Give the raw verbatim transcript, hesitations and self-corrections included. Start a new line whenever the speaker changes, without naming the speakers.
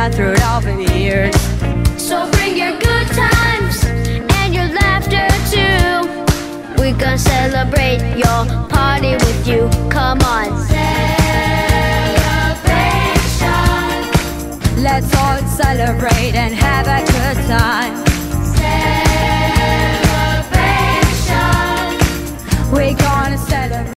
got through it all for the years.
So bring your good times and your laughter too. We gonna celebrate your party with you. Come on.
Celebration. Let's all celebrate and have a good time.